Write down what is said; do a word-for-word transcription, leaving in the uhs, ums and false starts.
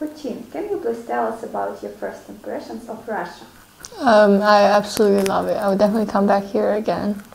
Huiqin, can you please tell us about your first impressions of Russia? Um, I absolutely love it. I would definitely come back here again.